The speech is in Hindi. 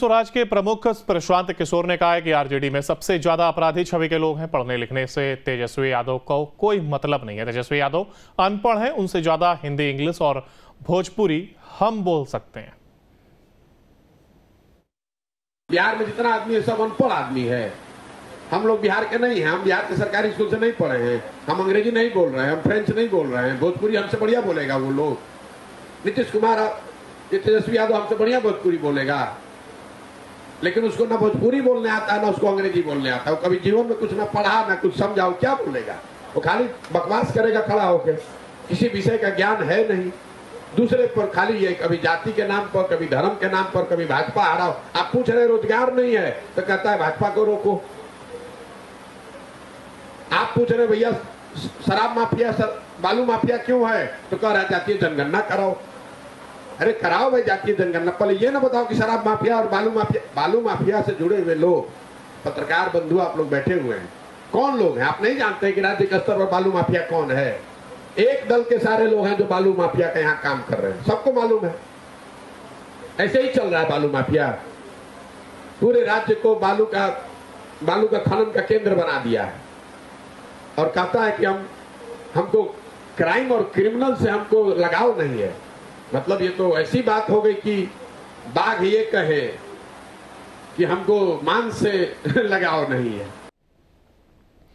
स्वराज के प्रमुख प्रशांत किशोर ने कहा है कि आरजेडी में सबसे ज्यादा अपराधी छवि के लोग हैं। पढ़ने लिखने से तेजस्वी यादव को कोई मतलब नहीं है। तेजस्वी यादव अनपढ़ हैं, उनसे ज्यादा हिंदी, इंग्लिश और भोजपुरी हम बोल सकते हैं। बिहार में जितना आदमी है सब अनपढ़ आदमी है। हम लोग बिहार के नहीं हैं, हम बिहार के सरकारी स्कूल से नहीं पढ़े हैं, हम अंग्रेजी नहीं बोल रहे हैं, हम फ्रेंच नहीं बोल रहे हैं। भोजपुरी हमसे बढ़िया बोलेगा वो लोग। नीतीश कुमार, तेजस्वी यादव हमसे बढ़िया भोजपुरी बोलेगा, लेकिन उसको ना भोजपुरी बोलने आता है ना उसको अंग्रेजी बोलने आता है। वो कभी जीवन में कुछ ना पढ़ा ना कुछ समझा, वो क्या बोलेगा? वो खाली बकवास करेगा खड़ा होकर, किसी विषय का ज्ञान है नहीं। दूसरे पर खाली ये कभी जाति के नाम पर, कभी धर्म के नाम पर, कभी भाजपा आ रहा हो। आप पूछ रहे रोजगार नहीं है तो कहता है भाजपा को रोको। आप पूछ रहे भैया शराब माफिया, बालू माफिया क्यों है तो कह रहा जातीय जनगणना कराओ। अरे कराओ भाई जातीय जनगणना, पहले ये ना बताओ कि शराब माफिया और बालू माफिया से जुड़े हुए लोग, पत्रकार बंधु आप लोग बैठे हुए हैं, कौन लोग हैं? आप नहीं जानते कि राज्य के स्तर पर बालू माफिया कौन है? एक दल के सारे लोग हैं जो बालू माफिया का यहाँ काम कर रहे हैं, सबको मालूम है। ऐसे ही चल रहा है बालू माफिया। पूरे राज्य को बालू का खनन का केंद्र बना दिया है और कहता है कि हमको क्राइम और क्रिमिनल से हमको लगाव नहीं है। मतलब ये तो ऐसी बात हो गई कि बाघ ये कहे कि हमको मांस से लगाव नहीं है।